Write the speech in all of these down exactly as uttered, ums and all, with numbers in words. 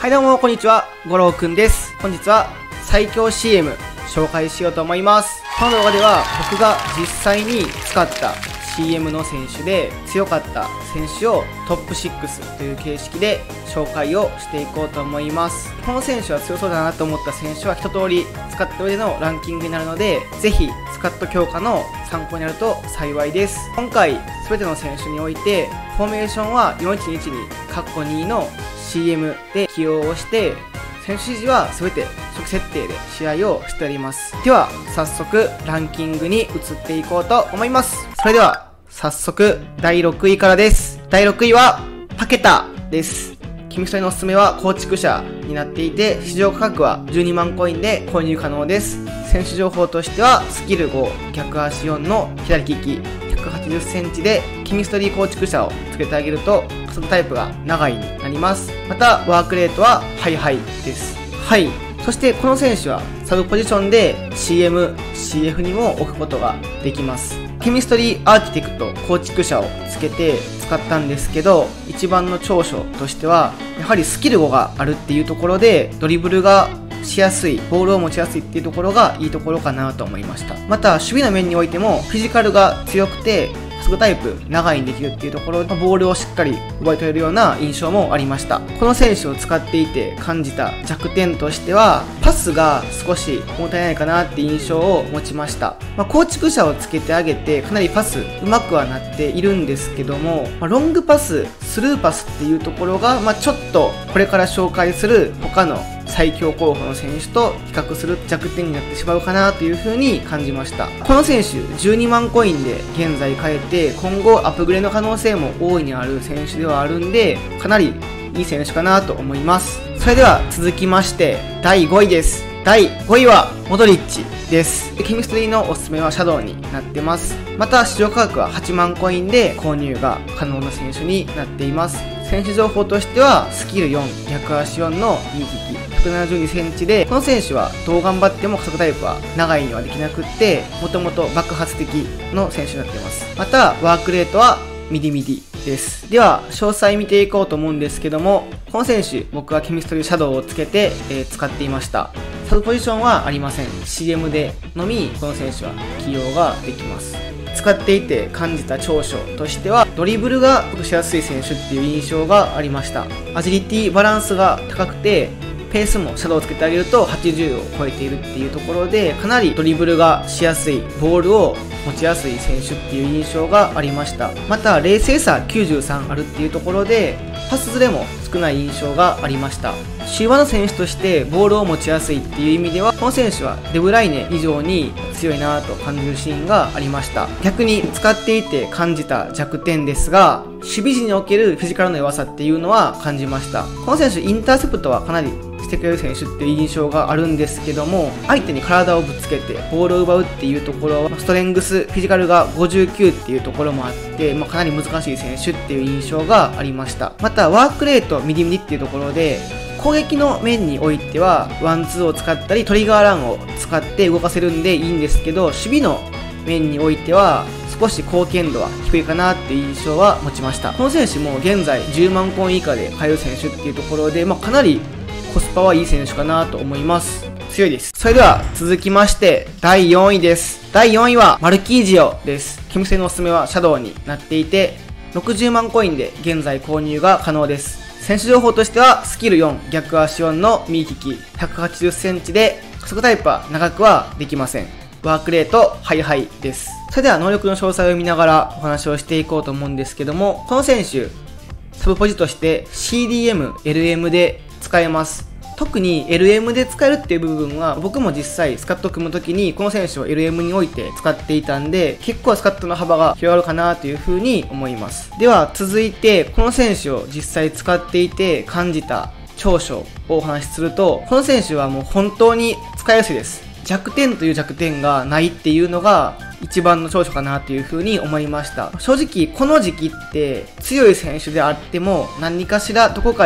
はいどうもこんにちは、五郎くんです。本日は最強 シーエム 紹介しようと思います。この動画では僕が実際に使った シーエム の選手で強かった選手をトップろくという形式で紹介をしていこうと思います。この選手は強そうだなと思った選手は一通り使った上でのランキングになるので、ぜひスカット強化の参考になると幸いです。今回全ての選手においてフォーメーションはよんいちにいちにカッコにの シーエム で起用をして、選手指示は全て初期設定で試合をしております。では早速ランキングに移っていこうと思います。それでは早速だいろくいからです。だいろくいはパケタです。君一人のおすすめは構築者になっていて、市場価格はじゅうにまんコインで購入可能です。選手情報としてはスキルご、逆足よんの左利き、ひゃくはちじゅっセンチでキミストリー構築者をつけてあげると加速タイプが長いになります。またワークレートはハイハイです。はい。そしてこの選手はサブポジションで シーエム、シーエフ にも置くことができます。ケミストリーアーキテクト構築者をつけて使ったんですけど、一番の長所としてはやはりスキルごがあるっていうところでドリブルがしやすい、ボールを持ちやすいっていうところがいいところかなと思いました。また守備の面においてもフィジカルが強くて加速タイプ長いにできるっていうところでボールをしっかり奪い取れるような印象もありました。この選手を使っていて感じた弱点としてはパスが少し物足りないかなって印象を持ちました。まあ、構築者をつけてあげてかなりパスうまくはなっているんですけども、まあ、ロングパス、スルーパスっていうところが、まあ、ちょっとこれから紹介する他の最強候補の選手と比較する弱点になってしまうかなという風に感じました。この選手じゅうにまんコインで現在買えて、今後アップグレードの可能性も大いにある選手ではあるんで、かなりいい選手かなと思います。それでは続きましてだいごいです。だいごいはモドリッチです。ケミストリーのおすすめはシャドウになってます。また市場価格ははちまんコインで購入が可能な選手になっています。選手情報としてはスキルよん、逆足よんの右利き、ひゃくななじゅうにセンチで、この選手はどう頑張っても加速タイプは長いにはできなくって、もともと爆発的の選手になっています。またワークレートはミディミディです。では詳細見ていこうと思うんですけども、この選手僕はケミストリーシャドウをつけて、えー、使っていました。サブポジションはありません。 シーエム でのみこの選手は起用ができます。使っていて感じた長所としてはドリブルがしやすい選手っていう印象がありました。アジリティバランスが高くてペースもシャドウをつけてあげるとはちじゅうを超えているっていうところで、かなりドリブルがしやすい、ボールを持ちやすい選手っていう印象がありました。また冷静さきゅうじゅうさんあるっていうところでパスズレも少ない印象がありました。シーワンの選手としてボールを持ちやすいっていう意味ではこの選手はデブライネ以上に強いなと感じるシーンがありました。逆に使っていて感じた弱点ですが、守備時におけるフィジカルの弱さっていうのは感じました。この選手インターセプトはかなりしてくれる選手っていう印象があるんですけども、相手に体をぶつけてボールを奪うっていうところはストレングスフィジカルがごじゅうきゅうっていうところもあって、まあ、かなり難しい選手っていう印象がありました。またワークレートミディミディっていうところで攻撃の面においてはワンツーを使ったりトリガーランを使って動かせるんでいいんですけど、守備の面においては少し貢献度は低いかなっていう印象は持ちました。この選手も現在じゅうまんコイン以下で買える選手っていうところで、まあ、かなりコスパはいい選手かなと思います。強いです。それでは続きましてだいよんいです。だいよんいはマルキージオです。ケムセのおすすめはシャドウになっていてろくじゅうまんコインで現在購入が可能です。選手情報としてはスキルよん、逆足よんの右利き、ひゃくはちじゅっセンチで加速タイプは長くはできません。ワークレートハイハイです。それでは能力の詳細を見ながらお話をしていこうと思うんですけども、この選手サブポジとして シーディーエム、エルエム で使えます。特に エルエム で使えるっていう部分は僕も実際スカット組む時にこの選手を エルエム において使っていたんで、結構スカットの幅が広がるかなというふうに思います。では続いてこの選手を実際使っていて感じた長所をお話しすると、この選手はもう本当に使いやすいです。弱点という弱点がないっていうのが一番の長所かなというふうに思いました。正直この時期って強い選手であっても何かしらどこかに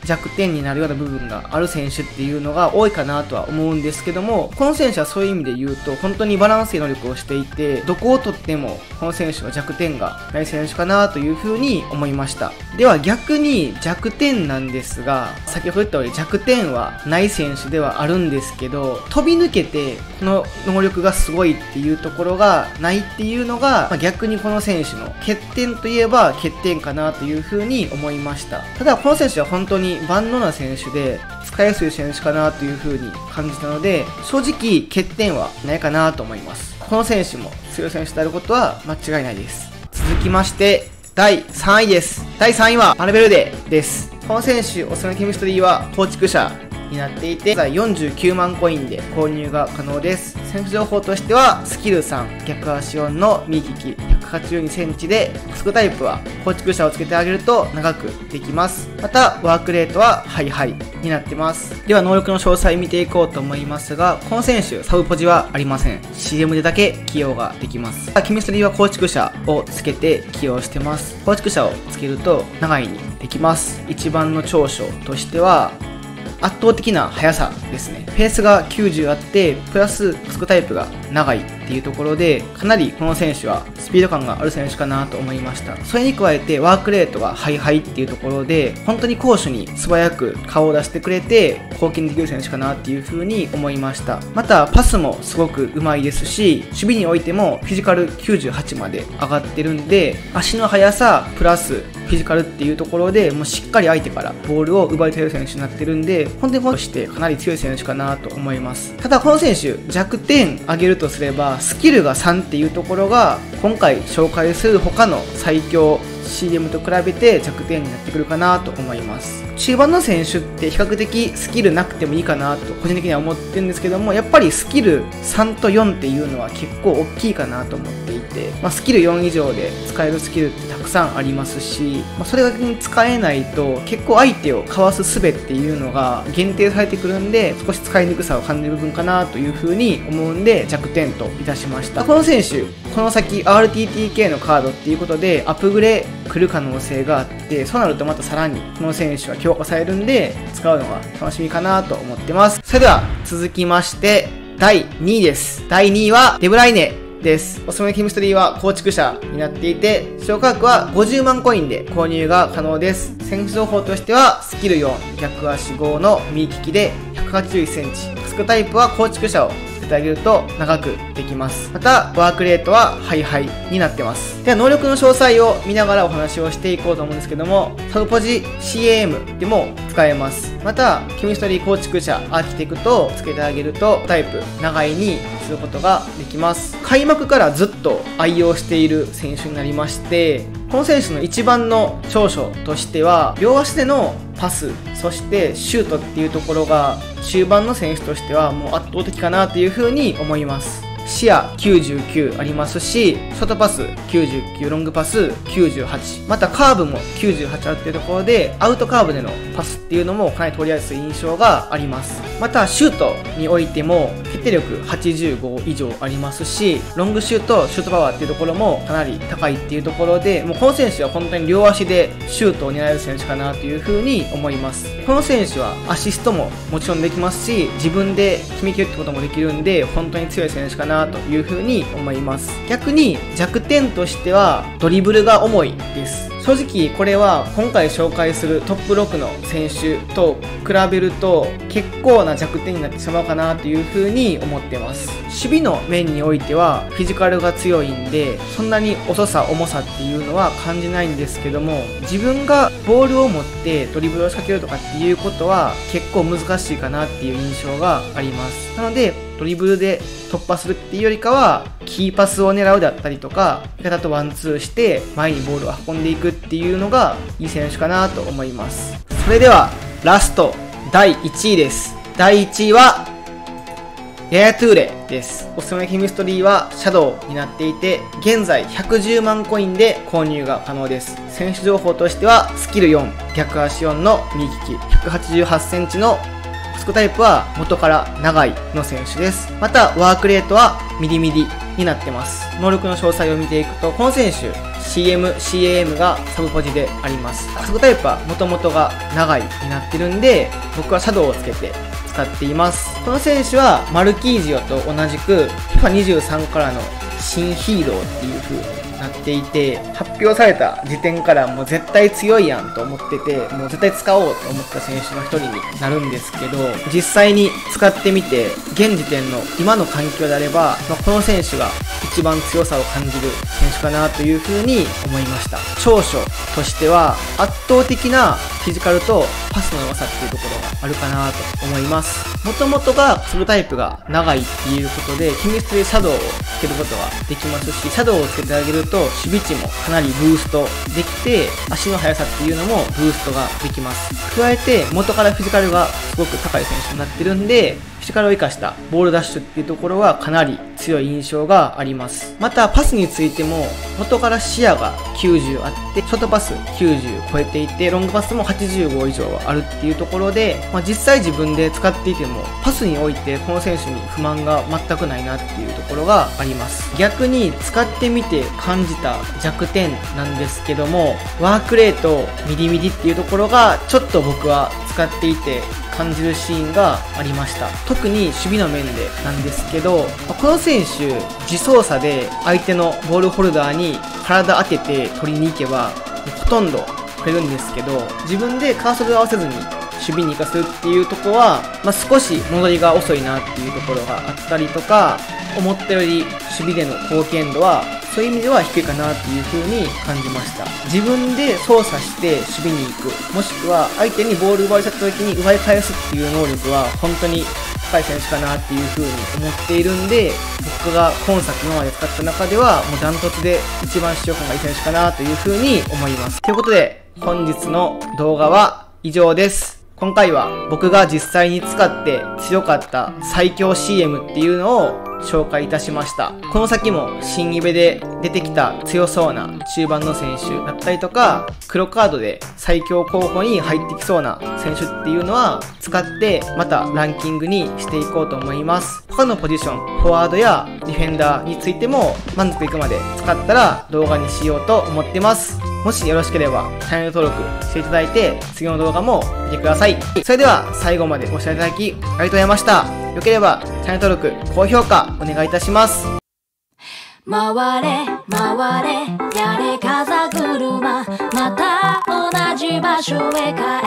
弱点になるような部分がある選手っていうのが多いかなとは思うんですけども、この選手はそういう意味で言うと本当にバランスいい能力をしていて、どこをとってもこの選手は弱点がない選手かなというふうに思いました。では逆に弱点なんですが、先ほど言ったように弱点はない選手ではあるんですけど、飛び抜けてこの能力がすごいっていうところがないっていうのが、まあ、逆にこの選手の欠点といえば欠点かなというふうに思いました。ただこの選手は本当に万能な選手で使いやすい選手かなというふうに感じたので、正直欠点はないかなと思います。この選手も強い選手であることは間違いないです。続きましてだいさんいです。だいさんいはバルベルデです。この選手おすすめのケミストリーは構築者になっていて、現在よんじゅうきゅうまんコインで購入が可能です。選手情報としてはスキルさん、逆足よんの右利き、ひゃくはちじゅうにセンチで、スクタイプは構築者をつけてあげると長くできます。またワークレートはハイハイになってます。では能力の詳細見ていこうと思いますが、この選手サブポジはありません。 シーエム でだけ起用ができます。ケミストリーは構築者をつけて起用してます。構築者をつけると長いにできます。一番の長所としては圧倒的な速さですね。ペースがきゅうじゅうあって、プラススクタイプが長いっていうところで、かなりこの選手はスピード感がある選手かなと思いました。それに加えてワークレートがハイハイっていうところで、本当に攻守に素早く顔を出してくれて貢献できる選手かなっていう風に思いました。またパスもすごく上手いですし、守備においてもフィジカルきゅうじゅうはちまで上がってるんで、足の速さプラスフィジカルっていうところでもうしっかり相手からボールを奪い取れる選手になってるんで、本当にとしてかなり強い選手かなと思います。ただこの選手弱点挙げるとすれば、スキルがさんっていうところが今回紹介する他の最強 シーエム と比べて弱点になってくるかなと思います。中盤の選手って比較的スキルなくてもいいかなと個人的には思ってるんですけども、やっぱりスキルさんとよんっていうのは結構大きいかなと思っていて、まあ、スキルよん以上で使えるスキルってたくさんありますし、まあ、それが使えないと結構相手をかわす術っていうのが限定されてくるんで、少し使いにくさを感じる部分かなというふうに思うんで弱点といたしました。この選手この先 アールティーティーケー のカードっていうことでアップグレ来る可能性があって、そうなるとまたさらにこの選手は強化されるんで使うのが楽しみかなと思ってます。それでは続きましてだいにいです。だいにいはデブライネです。おすすめのケミストリーは構築者になっていて、視聴価格はごじゅうまんコインで購入が可能です。選手情報としてはスキルよん、逆足ごの右利きでひゃくはちじゅういちセンチ、スクタイプは構築者をつけてあげると長くできます。またワークレートはハイハイになってます。では能力の詳細を見ながらお話をしていこうと思うんですけども、サブポジ シーエーエム でも使えます。またケミストリー構築者アーキテクトをつけてあげるとタイプ長いにすることができます。開幕からずっと愛用している選手になりまして、この選手の一番の長所としては両足でのパス、そしてシュートっていうところが中盤の選手としてはもう圧倒的かなというふうに思います。視野きゅうじゅうきゅうありますし、ショートパスきゅうじゅうきゅう、ロングパスきゅうじゅうはち、またカーブもきゅうじゅうはちあるっていうところで、アウトカーブでのパスっていうのもかなり取りやすい印象があります。またシュートにおいても決定力はちじゅうご以上ありますし、ロングシュート、シュートパワーっていうところもかなり高いっていうところで、もうこの選手は本当に両足でシュートを狙える選手かなというふうに思います。この選手はアシストももちろんできますし、自分で決めきるってこともできるんで、本当に強い選手かなというふうに思います。逆に弱点としてはドリブルが重いです。正直これは今回紹介するトップろくの選手と比べると結構な弱点になってしまうかなというふうに思ってます。守備の面においてはフィジカルが強いんで、そんなに遅さ重さっていうのは感じないんですけども、自分がボールを持ってドリブルを仕掛けるとかっていうことは結構難しいかなっていう印象があります。なのでドリブルで突破するっていうよりかはキーパスを狙うだったりとか、味方とワンツーして前にボールを運んでいくっていうのがいい選手かなと思います。それではラストだいいちいです。だいいちいはヤヤトゥーレです。おすすめケミストリーはシャドウになっていて、現在ひゃくじゅうまんコインで購入が可能です。選手情報としてはスキルよん、逆足よんの右利き、ひゃくはちじゅうはちセンチのスクタイプは元から長いの選手です。またワークレートはミリミリになってます。能力の詳細を見ていくと、この選手シーエム、シーエーエム がサブポジであります。加速タイプは元々が長いになってるんで、僕はシャドウをつけて使っています。この選手はマルキージオと同じく フィファにじゅうさん からの新ヒーローっていう風になっていて、発表された時点からもう絶対強いやんと思ってて、もう絶対使おうと思った選手の一人になるんですけど、実際に使ってみて、現時点の今の環境であれば、まあ、この選手が一番強さを感じる選手かなという風に思いました。長所としては圧倒的なフィジカルとパスの良さっていうところがあるかなと思います。もともとがスルタイプが長いっていうことで、秘密でシャドウをつけることができますし、シャドウをつけてあげると守備値もかなりブーストできて、足の速さっていうのもブーストができます。加えて元からフィジカルがすごく高い選手になってるんで、フィジカルを生かしたボールダッシュっていうところはかなり強い印象があります。またパスについても元から視野がきゅうじゅうあって、ショートパスきゅうじゅう超えていて、ロングパスもはちじゅうご以上はあるっていうところで、まあ、実際自分で使っていてもパスにおいてこの選手に不満が全くないなっていうところがあります。逆に使ってみて感じた弱点なんですけども、ワークレートミリミリっていうところがちょっと僕は使っていて感じるシーンがありました。特に守備の面でなんですけど、この選手自走作で相手のボールホルダーに体当てて取りに行けばほとんど取れるんですけど、自分でカーソルを合わせずに守備に行かせるっていうところは、まあ、少し戻りが遅いなっていうところがあったりとか、思ったより守備での貢献度はそういう意味では低いかなっていう風に感じました。自分で操作して守備に行く、もしくは相手にボール奪われちゃった時に奪い返すっていう能力は本当に高い選手かなっていう風に思っているんで、僕が今作今まで使った中ではもうダントツで一番使用感がいい選手かなという風に思います。ということで本日の動画は以上です。今回は僕が実際に使って強かった最強 シーエム っていうのを紹介いたしました。この先も新イベで出てきた強そうな中盤の選手だったりとか、黒カードで最強候補に入ってきそうな選手っていうのは使ってまたランキングにしていこうと思います。他のポジション、フォワードやディフェンダーについても満足いくまで使ったら動画にしようと思ってます。もしよろしければチャンネル登録していただいて次の動画も見てください。それでは最後までご視聴いただきありがとうございました。よければチャンネル登録、高評価お願いいたします。 回れ回れやれ風車、また同じ場所へ帰